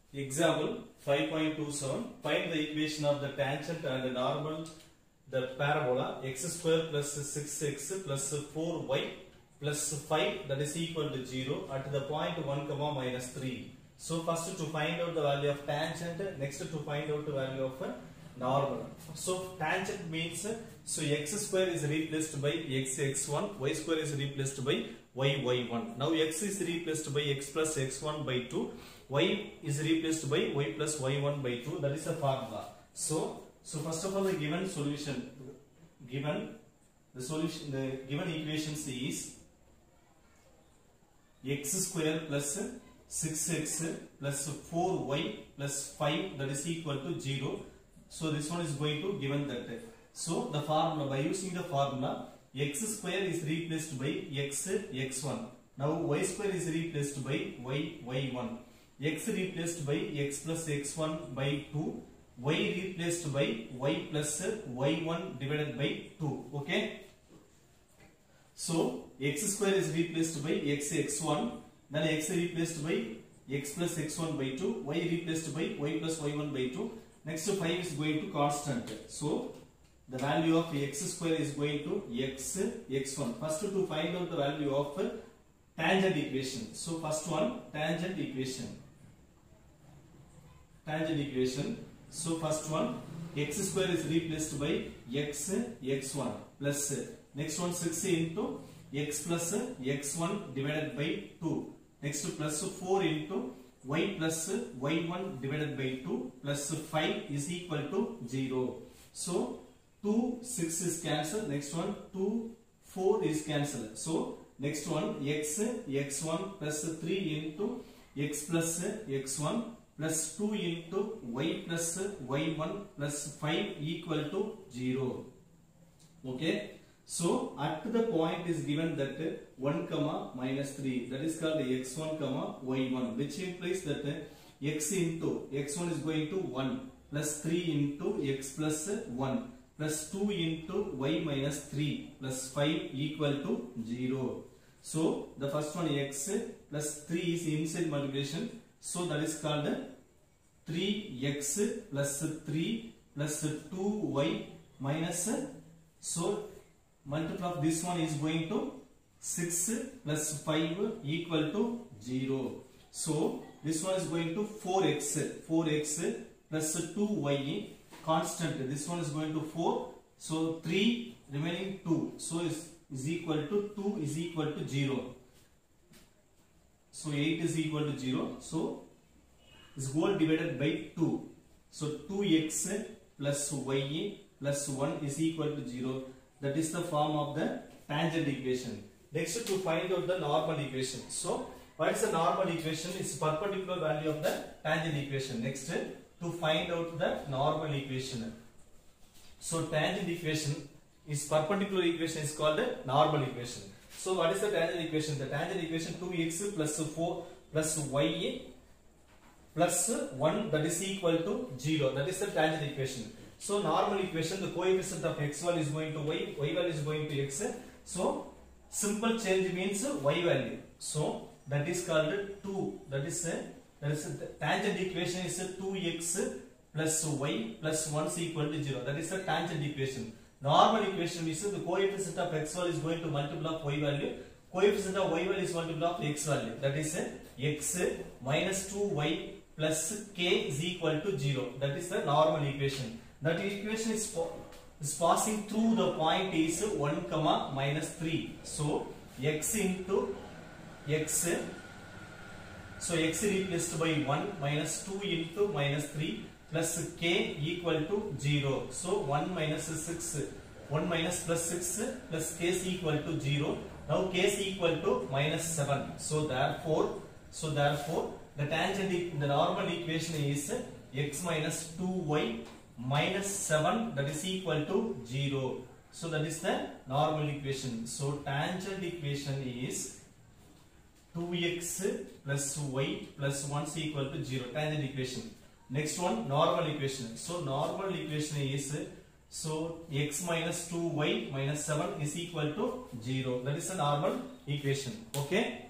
Example 5.27. Find the equation of the tangent and the normal the parabola x square plus 6x plus 4y plus 5 that is equal to 0 at the point 1 comma minus 3. So first to find out the value of tangent, next to find out the value of normal. So tangent means so x square is replaced by x1, y square is replaced by y1. Now x is replaced by x plus x1 by 2, y is replaced by y plus y1 by 2. That is the formula. So first of all, the given solution, the given equations is x square plus 6x plus 4y plus 5 that is equal to 0. So this one is going to given that. So the formula, by using the formula, x square is replaced by x1. Now y square is replaced by y1. X replaced by x plus x1 by 2. Y replaced by y plus y1 divided by 2. Okay. So x square is replaced by x1. Then x replaced by x plus x1 by 2. Y replaced by y plus y1 by 2. Next 5 is going to constant. So the value of x square is going to x1. First to find out the value of tangent equation. So first one, tangent equation. So first one, x square is replaced by x1 plus next one 6 into x plus x1 divided by 2. Next plus 4 into y plus y1 divided by 2 plus 5 is equal to 0. So 2, 6 is cancelled. Next one 2, 4 is cancelled. So next one x1 plus 3 into x plus x1 plus 2 into y plus y1 plus 5 equal to 0. Okay. So at the point is given that 1 comma minus 3, that is called x1 comma y1, which implies that x into x1 is going to 1 plus 3 into x plus 1 plus 2 into y minus 3 plus 5 equal to 0. So the first one x plus 3 is inside multiplication. So that is called 3x plus 3 plus 2y minus, so multiple of this one is going to 6 plus 5 equal to 0. So this one is going to 4x plus 2y constant. This one is going to 4. So 3 remaining 2. So is equal to 2 is equal to 0. So 8 is equal to 0. So is whole divided by 2. So 2x plus y plus 1 is equal to 0. That is the form of the tangent equation. Next to find out the normal equation. So what is the normal equation? It's perpendicular value of the tangent equation. Next to find out the normal equation. So tangent equation is perpendicular equation is called the normal equation. So what is the tangent equation? The tangent equation 2x plus 4 plus y plus 1 that is equal to 0. That is the tangent equation. So normal equation, the coefficient of x1 is going to y, y value is going to x. So simple change means y value. So that is called 2. That is the tangent equation is 2x plus y plus 1 is equal to 0. That is the tangent equation. Normal equation means the coefficient of x1 is going to multiple of y value. Coefficient of y value is multiple of x value. That is x minus 2y plus k is equal to 0. That is the normal equation. That equation is passing through the point is 1 comma minus 3. So x into x. So x replaced by 1 minus 2 into minus 3 plus k equal to 0. So 1 minus 6. 1 minus plus 6 plus k is equal to 0. Now k is equal to minus 7. So therefore the tangent, the normal equation is x minus 2y minus 7 that is equal to 0. So that is the normal equation. So tangent equation is 2x plus y plus 1 is equal to 0. Tangent equation. Next one, normal equation. So normal equation is so x minus 2y minus 7 is equal to 0. That is the normal equation. Okay.